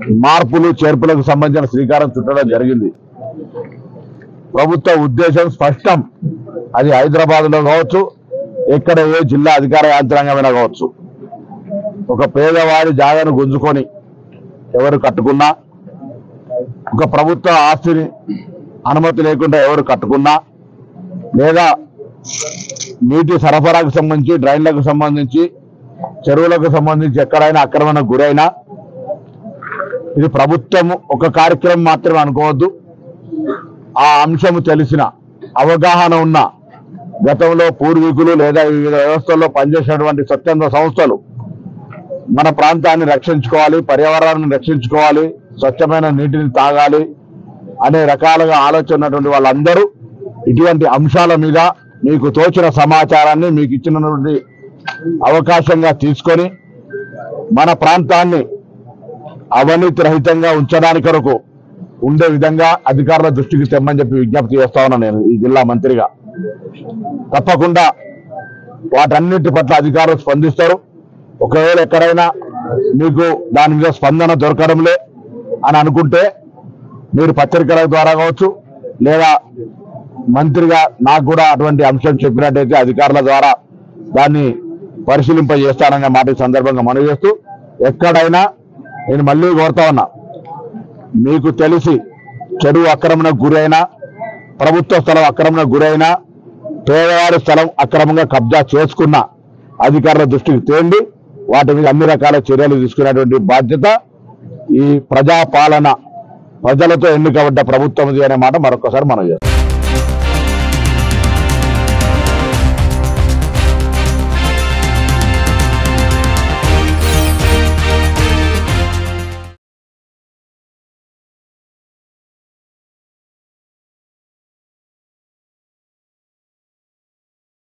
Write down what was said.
మార్పులు చేర్పులకు సంబంధించిన శ్రీకారం చుట్టడం జరిగింది. ప్రభుత్వ ఉద్దేశం స్పష్టం. అది హైదరాబాద్లో కావచ్చు, ఎక్కడ ఏ జిల్లా అధికార యంత్రాంగమైనా కావచ్చు, ఒక పేదవాడి జాగాను గుంజుకొని ఎవరు కట్టుకున్నా, ఒక ప్రభుత్వ ఆస్తిని అనుమతి లేకుండా ఎవరు కట్టుకున్నా, లేదా నీటి సరఫరాకు సంబంధించి, డ్రైన్లకు సంబంధించి, చెరువులకు సంబంధించి ఎక్కడైనా అక్రమణకు గురైనా, ఇది ప్రభుత్వం ఒక కార్యక్రమం మాత్రమే అనుకోవద్దు. ఆ అంశం తెలిసిన, అవగాహన ఉన్న, గతంలో పూర్వీకులు లేదా వివిధ వ్యవస్థల్లో పనిచేసినటువంటి స్వచ్ఛంద సంస్థలు మన ప్రాంతాన్ని రక్షించుకోవాలి, పర్యావరణాన్ని రక్షించుకోవాలి, స్వచ్ఛమైన నీటిని తాగాలి అనే రకాలుగా ఆలోచన ఉన్నటువంటి వాళ్ళందరూ ఇటువంటి అంశాల మీద మీకు తోచిన సమాచారాన్ని మీకు ఇచ్చినటువంటి అవకాశంగా తీసుకొని మన ప్రాంతాన్ని అవినీతి రహితంగా ఉంచడానికి కొరకు ఉండే విధంగా అధికారుల దృష్టికి తెమ్మని చెప్పి విజ్ఞప్తి చేస్తా ఉన్నా. నేను ఈ జిల్లా మంత్రిగా తప్పకుండా వాటన్నిటి పట్ల అధికారులు స్పందిస్తారు. ఒకవేళ ఎక్కడైనా మీకు దాని మీద స్పందన దొరకడంలే అని అనుకుంటే మీరు పత్రికల ద్వారా కావచ్చు, లేదా మంత్రిగా నాకు కూడా అటువంటి అంశం చెప్పినట్టయితే అధికారుల ద్వారా దాన్ని పరిశీలింపజేస్తాననే మాట ఈ సందర్భంగా మనవి చేస్తూ, ఎక్కడైనా నేను మళ్ళీ కోరుతా ఉన్నా, మీకు తెలిసి చెరువు ఆక్రమణకు గురైనా, ప్రభుత్వ స్థలం ఆక్రమణకు గురైనా, పేదవారి స్థలం అక్రమంగా కబ్జా చేసుకున్న అధికారుల దృష్టికి తేండి. వాటి మీద అన్ని రకాల చర్యలు తీసుకునేటువంటి బాధ్యత ఈ ప్రజాపాలన, ప్రజలతో ఎన్నికబడ్డ ప్రభుత్వం అనే మాట మరొకసారి మనం చేస్తాం.